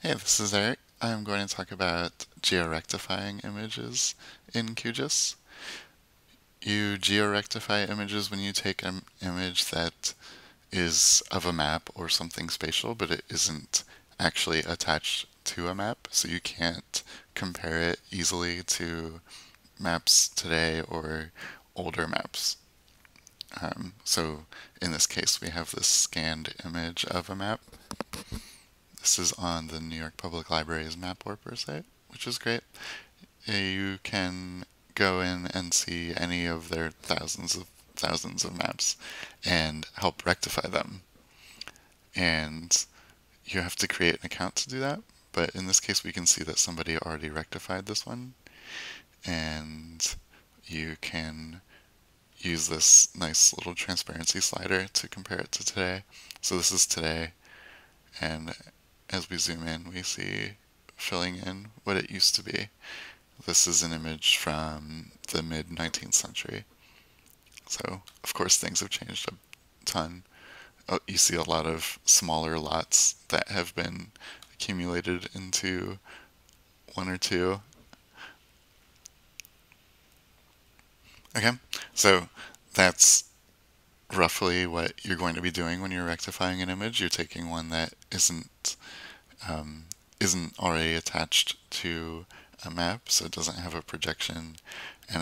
Hey, this is Eric. I'm going to talk about georectifying images in QGIS. You georectify images when you take an image that is of a map or something spatial, but it isn't actually attached to a map, so you can't compare it easily to maps today or older maps. So in this case, we have this scanned image of a map. This is on the New York Public Library's MapWarper site, which is great. You can go in and see any of their thousands of maps and help rectify them. And you have to create an account to do that. But in this case, we can see that somebody already rectified this one. And you can use this nice little transparency slider to compare it to today. So this is today. And as we zoom in, we see filling in what it used to be. This is an image from the mid 19th century. So, of course, things have changed a ton. Oh, you see a lot of smaller lots that have been accumulated into one or two. Okay, so that's roughly what you're going to be doing when you're rectifying an image. You're taking one that um, isn't already attached to a map, so it doesn't have a projection, and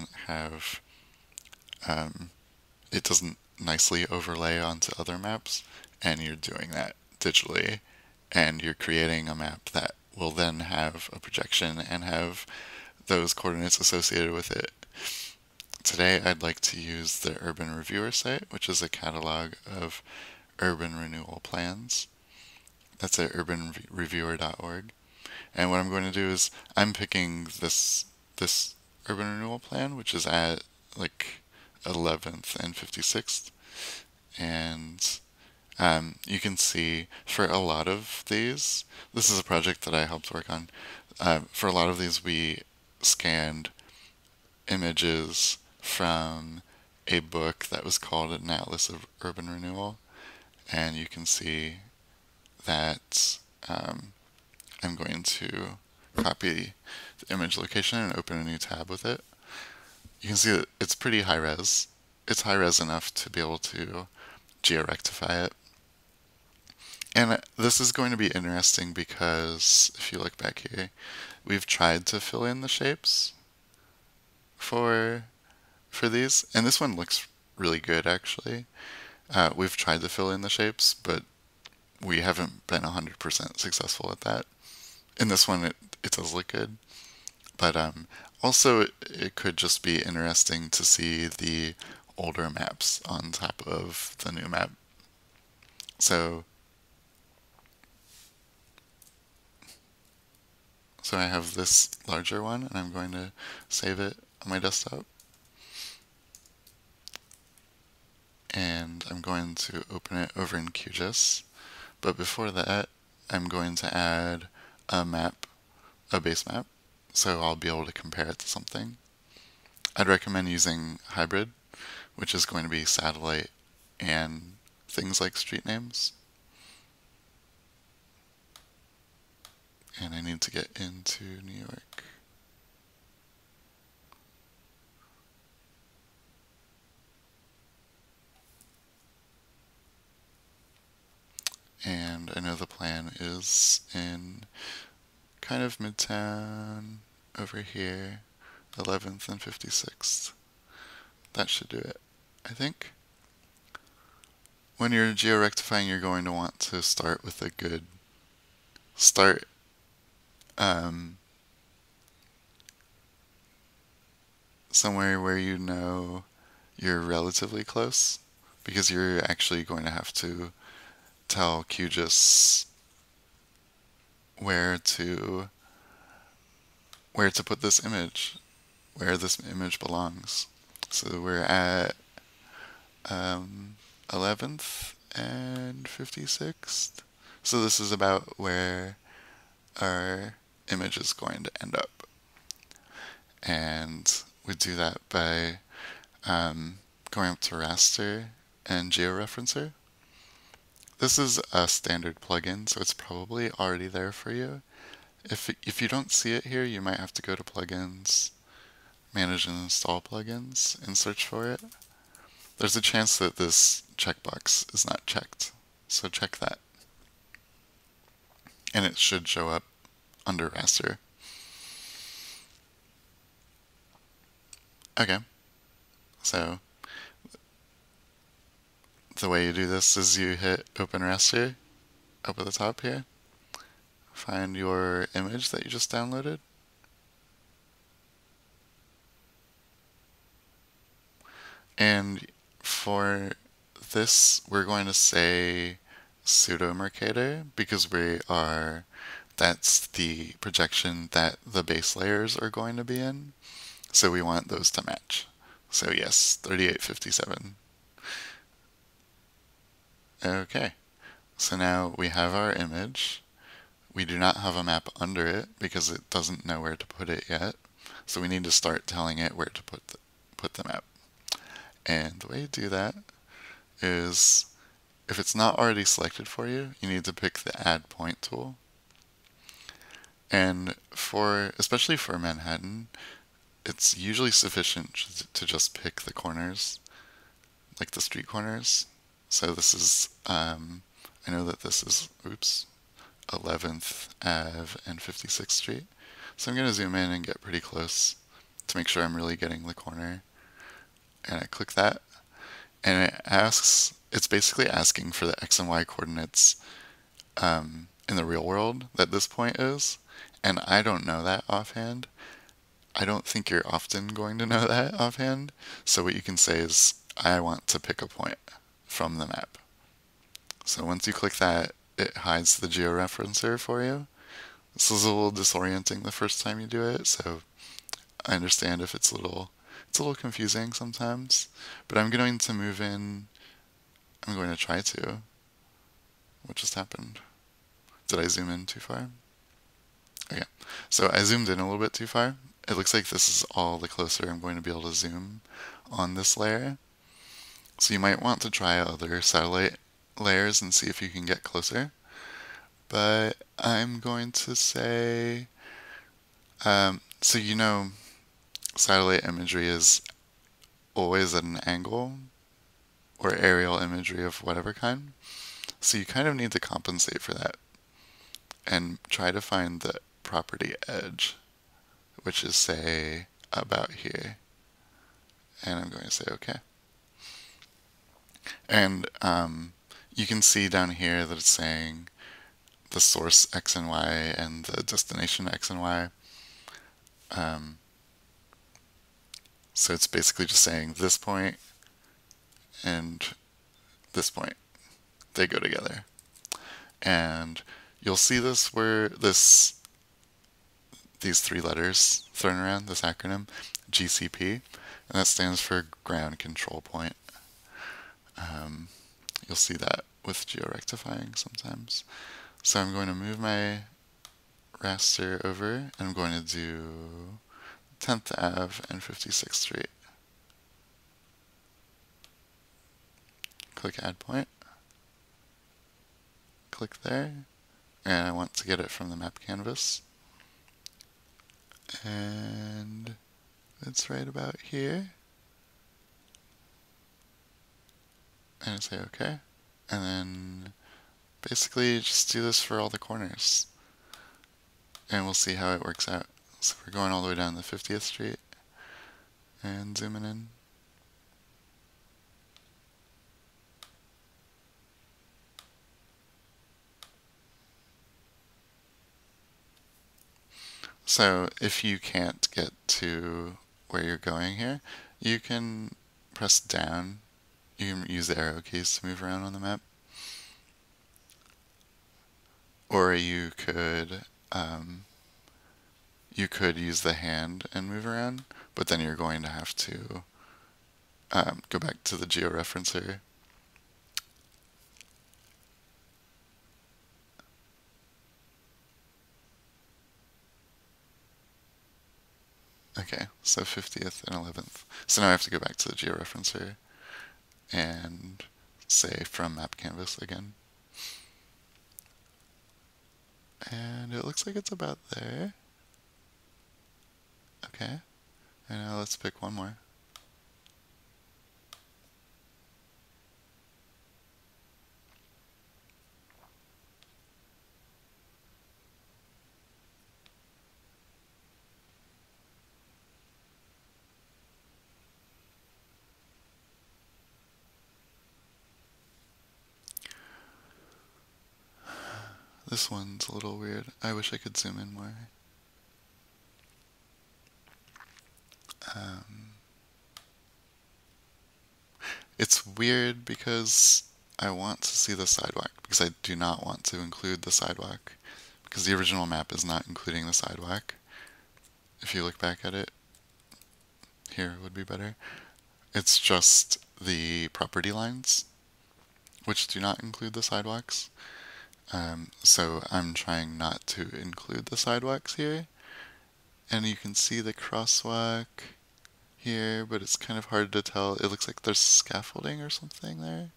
um, it doesn't nicely overlay onto other maps, and you're doing that digitally, and you're creating a map that will then have a projection and have those coordinates associated with it. Today, I'd like to use the Urban Reviewer site, which is a catalog of urban renewal plans. That's at urbanreviewer.org. And what I'm going to do is I'm picking this urban renewal plan, which is at like 11th and 56th. And you can see for a lot of these, this is a project that I helped work on. For a lot of these, we scanned images from a book that was called An Atlas of Urban Renewal. And you can see that I'm going to copy the image location and open a new tab with it. You can see that it's pretty high res. It's high res enough to be able to georectify it. And this is going to be interesting because if you look back here, we've tried to fill in the shapes for these, and this one looks really good actually. We've tried to fill in the shapes, but we haven't been 100% successful at that. In this one, it does look good, but also it could just be interesting to see the older maps on top of the new map. So I have this larger one, and I'm going to save it on my desktop. And I'm going to open it over in QGIS. But before that, I'm going to add a map, a base map, so I'll be able to compare it to something. I'd recommend using hybrid, which is going to be satellite and things like street names. And I need to get into New York. And I know the plan is in kind of Midtown over here, 11th and 56th. That should do it, I think. When you're georectifying, you're going to want to start with a good start somewhere where you know you're relatively close, because you're actually going to have to tell QGIS where to put this image, where this image belongs. So we're at 11th and 56th. So this is about where our image is going to end up. And we do that by going up to raster and georeferencer. this is a standard plugin, so it's probably already there for you. If you don't see it here, you might have to go to plugins, manage and install plugins, and search for it. There's a chance that this checkbox is not checked, so check that. And it should show up under raster. Okay, so the way you do this is you hit open raster up at the top here, find your image that you just downloaded, and for this we're going to say pseudo Mercator because that's the projection that the base layers are going to be in, so we want those to match. So yes, 3857. Okay, so now we have our image. We do not have a map under it because it doesn't know where to put it yet. So we need to start telling it where to put the map. And the way you do that is, if it's not already selected for you, you need to pick the Add Point tool. And especially for Manhattan, it's usually sufficient to just pick the corners, like the street corners. So this is, I know that this is, 11th Ave and 56th Street. So I'm going to zoom in and get pretty close to make sure I'm really getting the corner. And I click that, and it's basically asking for the X and Y coordinates in the real world that this point is. And I don't know that offhand. I don't think you're often going to know that offhand. So what you can say is, I want to pick a point from the map. So once you click that, it hides the georeferencer for you. This is a little disorienting the first time you do it, so I understand if it's a little confusing sometimes. But I'm going to move in. I'm going to try to. What just happened? Did I zoom in too far? Okay, so I zoomed in a little bit too far. It looks like this is all the closer I'm going to be able to zoom on this layer. So you might want to try other satellite layers and see if you can get closer. But I'm going to say, so satellite imagery is always at an angle, or aerial imagery of whatever kind. So you kind of need to compensate for that and try to find the property edge, which is, say, about here. And I'm going to say OK. And you can see down here that it's saying the source X and Y and the destination X and Y. So it's basically just saying this point and this point, they go together. And you'll see this where these three letters thrown around, this acronym, GCP, and that stands for Ground Control Point. You'll see that with georectifying sometimes. So I'm going to move my raster over, and I'm going to do 10th Ave and 56th Street. Click Add Point. Click there, and I want to get it from the map canvas. And it's right about here. And I say OK. And then basically just do this for all the corners. And we'll see how it works out. So we're going all the way down to 50th Street and zooming in. So if you can't get to where you're going here, you can press down. You can use the arrow keys to move around on the map. Or you could use the hand and move around, but then you're going to have to go back to the georeferencer. Okay, so 50th and 11th. So now I have to go back to the georeferencer and say from map canvas again. And it looks like it's about there. Okay, and now let's pick one more. This one's a little weird. I wish I could zoom in more. Um, it's weird because I want to see the sidewalk, because I do not want to include the sidewalk, because the original map is not including the sidewalk. If you look back at it, here would be better. It's just the property lines, which do not include the sidewalks. So I'm trying not to include the sidewalks here. And you can see the crosswalk here, but it's kind of hard to tell. It looks like there's scaffolding or something there.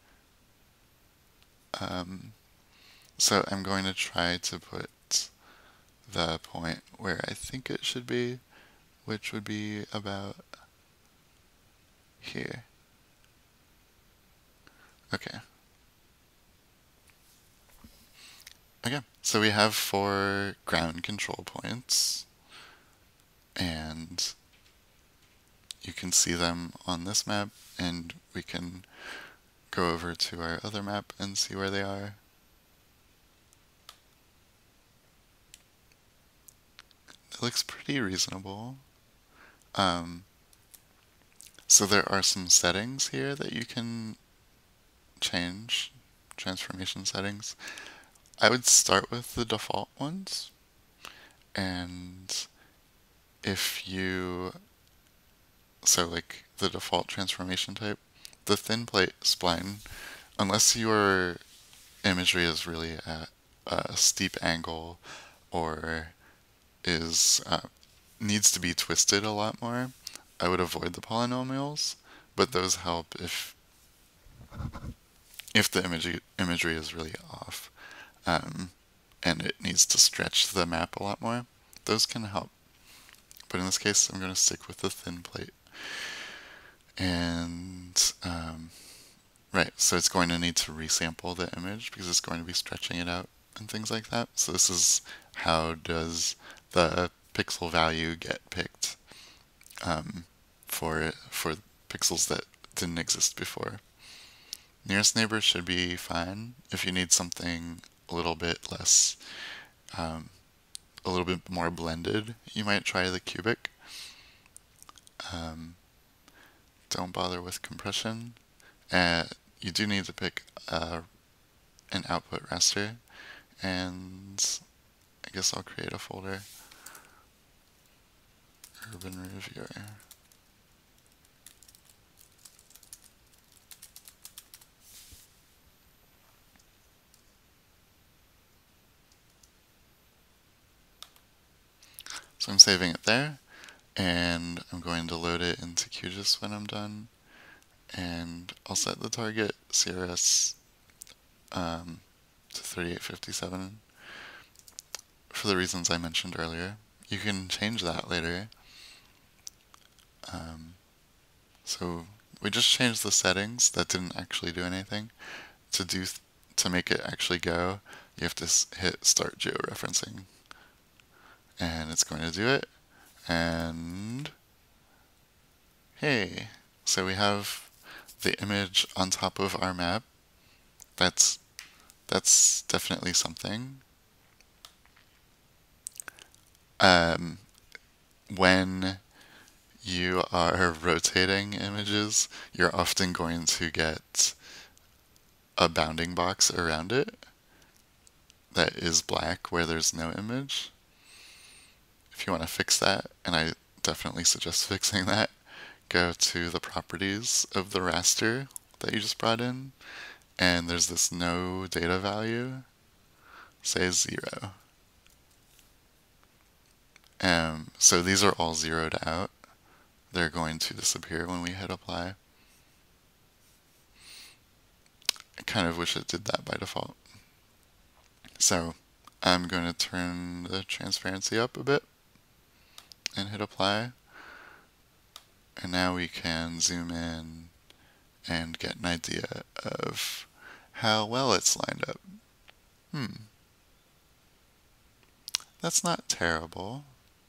So I'm going to try to put the point where I think it should be, which would be about here. Okay. Okay, so we have 4 ground control points, and you can see them on this map, and we can go over to our other map and see where they are. It looks pretty reasonable. So there are some settings here that you can change, transformation settings. I would start with the default ones, and if you, so like the default transformation type, the thin plate spline, unless your imagery is really at a steep angle or is needs to be twisted a lot more, I would avoid the polynomials, but those help if the imagery is really off, and it needs to stretch the map a lot more. Those can help, but in this case, I'm going to stick with the thin plate. And right, so it's going to need to resample the image because it's going to be stretching it out and things like that. So this is how does the pixel value get picked for pixels that didn't exist before. Nearest neighbor should be fine. If you need something a little bit less, a little bit more blended, you might try the cubic. Don't bother with compression. You do need to pick an output raster, and I guess I'll create a folder. Urban Reviewer. So I'm saving it there, and I'm going to load it into QGIS when I'm done, and I'll set the target CRS to 3857 for the reasons I mentioned earlier. You can change that later. So we just changed the settings that didn't actually do anything. To make it actually go, you have to hit start georeferencing, and it's going to do it. And hey, so we have the image on top of our map. That's definitely something. When you are rotating images, you're often going to get a bounding box around it that is black where there's no image. If you want to fix that, and I definitely suggest fixing that, go to the properties of the raster that you just brought in, and there's this no data value, say 0. So these are all zeroed out. They're going to disappear when we hit apply. I kind of wish it did that by default. So I'm going to turn the transparency up a bit and hit apply. And now we can zoom in and get an idea of how well it's lined up. That's not terrible.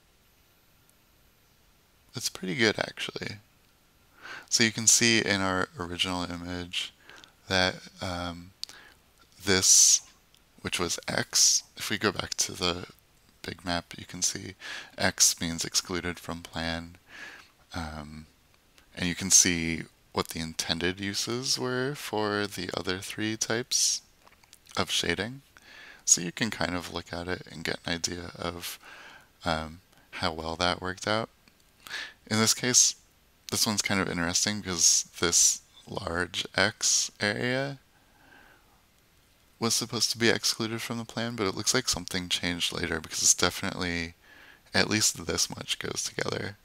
It's pretty good actually. So you can see in our original image that this, which was X, if we go back to the big map, you can see X means excluded from plan. And you can see what the intended uses were for the other three types of shading. So you can kind of look at it and get an idea of how well that worked out. In this case, this one's kind of interesting because this large X area was supposed to be excluded from the plan, but it looks like something changed later because it's definitely, at least this much goes together.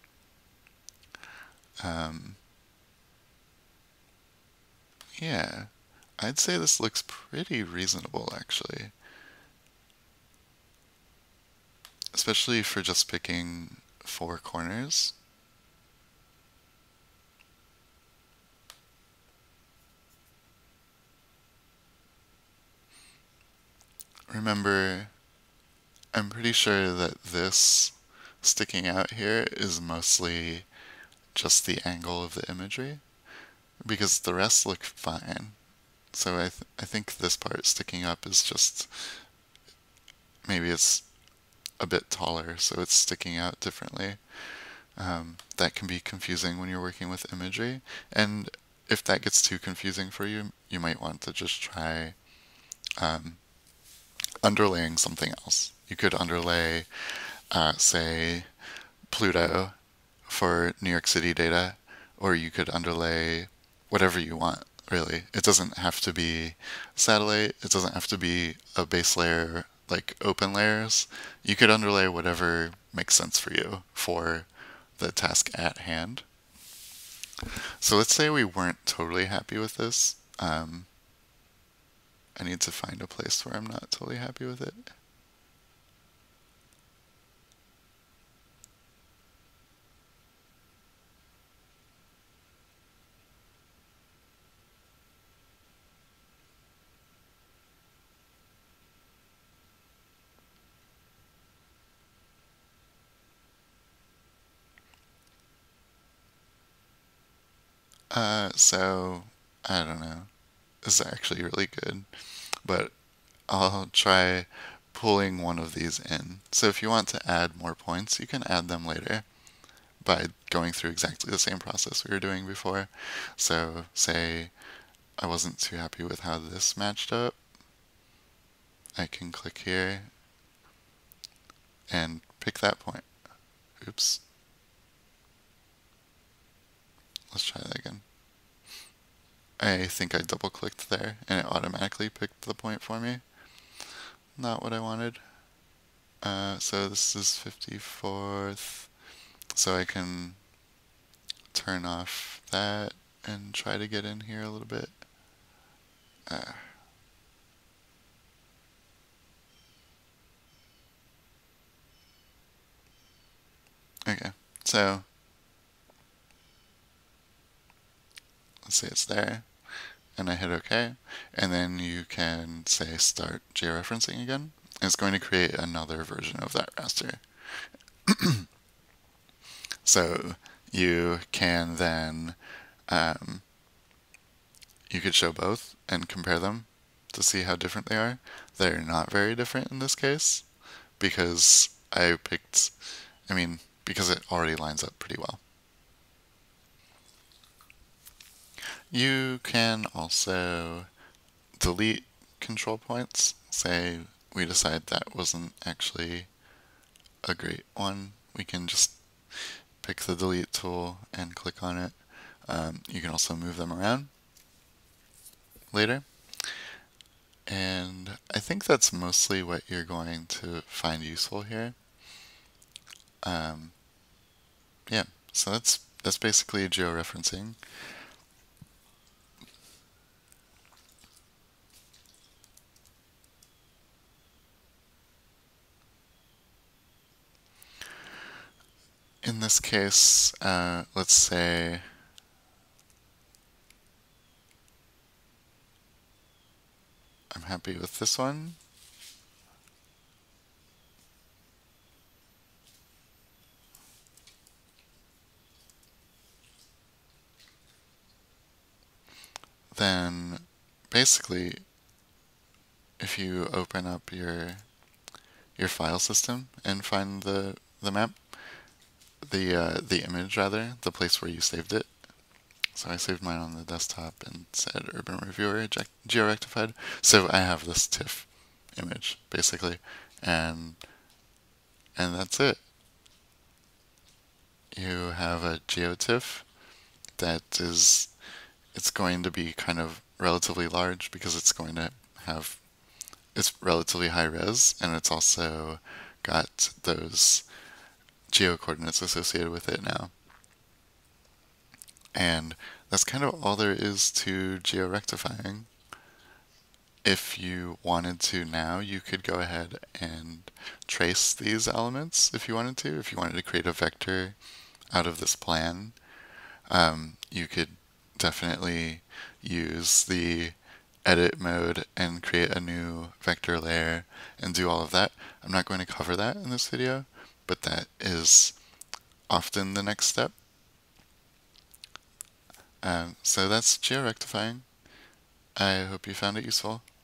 Yeah, I'd say this looks pretty reasonable actually. Especially for just picking 4 corners. Remember, I'm pretty sure that this sticking out here is mostly just the angle of the imagery, because the rest look fine. So I think this part sticking up is just, maybe it's a bit taller, so it's sticking out differently. That can be confusing when you're working with imagery, and if that gets too confusing for you, you might want to just try underlaying something else. You could underlay, say, Pluto for New York City data, or you could underlay whatever you want, really. It doesn't have to be satellite, it doesn't have to be a base layer like open layers. You could underlay whatever makes sense for you for the task at hand. So let's say we weren't totally happy with this. I need to find a place where I'm not totally happy with it. So I don't know. This is actually really good, but I'll try pulling one of these in. So if you want to add more points, you can add them later by going through exactly the same process we were doing before. So say I wasn't too happy with how this matched up. I can click here and pick that point. Oops. Let's try that again. I think I double clicked there and it automatically picked the point for me. Not what I wanted. So this is 54th. So I can turn off that and try to get in here a little bit. Okay, so let's say it's there, and I hit OK, and then you can say start georeferencing again. It's going to create another version of that raster. So you can then, you could show both and compare them to see how different they are. They're not very different in this case because because it already lines up pretty well. You can also delete control points. Say we decide that wasn't actually a great one. We can just pick the delete tool and click on it. You can also move them around later. And I think that's mostly what you're going to find useful here. Yeah, so that's basically georeferencing. in this case, let's say I'm happy with this one. Then basically, if you open up your file system and find the map, the image rather, the place where you saved it. So I saved mine on the desktop and said Urban Reviewer georectified. So I have this TIFF image basically, and that's it. You have a GeoTIFF that is, it's going to be kind of relatively large because it's going to have, it's relatively high res, and it's also got those geo coordinates associated with it now. And that's kind of all there is to georectifying. If you wanted to now, you could go ahead and trace these elements if you wanted to. If you wanted to create a vector out of this plan, you could definitely use the edit mode and create a new vector layer and do all of that. I'm not going to cover that in this video, but that is often the next step. So that's georectifying. I hope you found it useful.